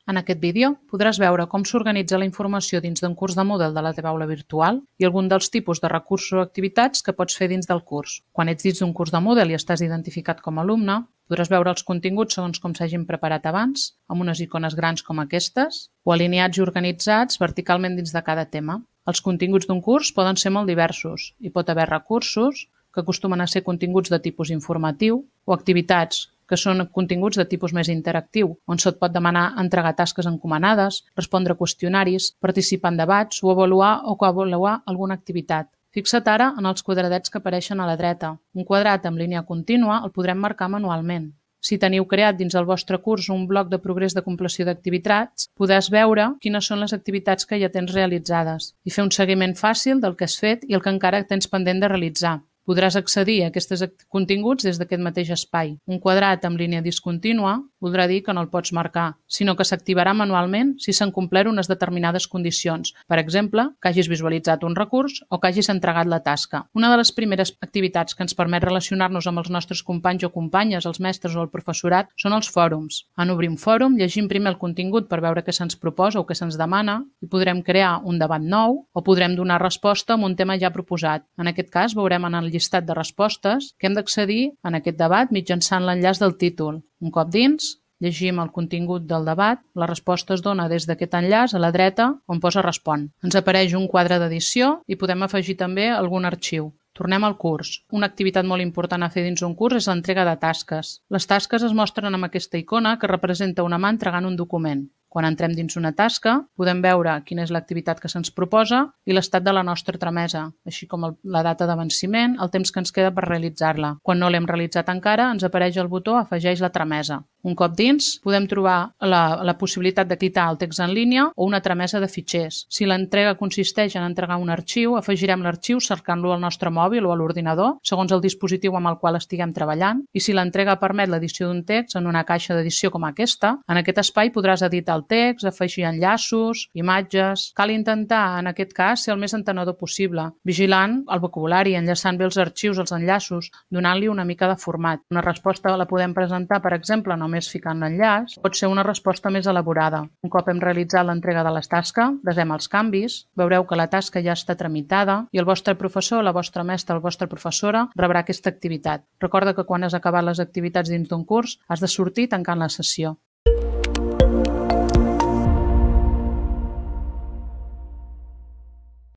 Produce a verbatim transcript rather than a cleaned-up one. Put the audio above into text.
En aquest vídeo podràs veure com s'organitza la informació dins d'un curs de Moodle de la teva aula virtual i algun dels tipus de recursos o activitats que pots fer dins del curs. Quan ets dins d'un curs de Moodle i estàs identificat com a alumne, podràs veure els continguts segons com s'hagin preparat abans, amb unes icones grans com aquestes, o alineats i organitzats verticalment dins de cada tema. Els continguts d'un curs poden ser molt diversos. Hi pot haver recursos, que acostumen a ser continguts de tipus informatiu, o activitats, que són continguts de tipus més interactiu, on se't pot demanar entregar tasques encomanades, respondre qüestionaris, participar en debats o avaluar o coavaluar alguna activitat. Fixa't ara en els quadradets que apareixen a la dreta. Un quadrat amb línia contínua el podrem marcar manualment. Si teniu creat dins del vostre curs un bloc de progrés de compleció d'activitats, podràs veure quines són les activitats que ja tens realitzades i fer un seguiment fàcil del que has fet i el que encara tens pendent de realitzar. Podràs accedir a aquests continguts des d'aquest mateix espai. Un quadrat amb línia discontínua voldrà dir que no el pots marcar, sinó que s'activarà manualment si s'han complert unes determinades condicions. Per exemple, que hagis visualitzat un recurs o que hagis entregat la tasca. Una de les primeres activitats que ens permet relacionar-nos amb els nostres companys o companyes, els mestres o el professorat, són els fòrums. En obrir un fòrum, llegim primer el contingut per veure què se'ns proposa o què se'ns demana i podrem crear un debat nou o podrem donar resposta a un tema ja proposat. En aquest cas, veurem en el llistat de respostes que hem d'accedir en aquest debat mitjançant l'enllaç del títol. Un cop dins, llegim el contingut del debat, la resposta es dona des d'aquest enllaç a la dreta on posa Respon. Ens apareix un quadre d'edició i podem afegir també algun arxiu. Tornem al curs. Una activitat molt important a fer dins un curs és l'entrega de tasques. Les tasques es mostren amb aquesta icona que representa una mà entregant un document. Quan entrem dins una tasca, podem veure quina és l'activitat que se'ns proposa i l'estat de la nostra tramesa, així com el, la data de venciment, el temps que ens queda per realitzar-la. Quan no l'hem realitzat encara, ens apareix el botó Afegeix la tramesa. Un cop dins, podem trobar la, la possibilitat d'editar el text en línia o una tramesa de fitxers. Si l'entrega consisteix en entregar un arxiu, afegirem l'arxiu cercant-lo al nostre mòbil o a l'ordinador, segons el dispositiu amb el qual estiguem treballant, i si l'entrega permet l'edició d'un text en una caixa d'edició com aquesta, en aquest espai podràs editar el text, afegir enllaços, imatges. Cal intentar, en aquest cas, ser el més entenedor possible, vigilant el vocabulari, enllaçant bé els arxius, els enllaços, donant-li una mica de format. Una resposta la podem presentar, per exemple, només ficant l'enllaç, pot ser una resposta més elaborada. Un cop hem realitzat l'entrega de les tasques, desem els canvis, veureu que la tasca ja està tramitada i el vostre professor, la vostra mestra, la vostra professora rebrà aquesta activitat. Recorda que quan has acabat les activitats dins d'un curs, has de sortir tancant la sessió.